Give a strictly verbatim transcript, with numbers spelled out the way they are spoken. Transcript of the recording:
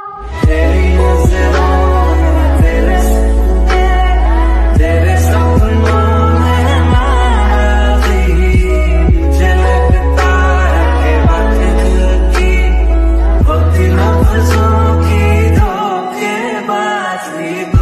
तेरी नजरों में तेरे तेरे सपनों में नाराज़ी, मुझे लगता है कि बात दिल की होती लफ्ज़ों की धोखेबाजी।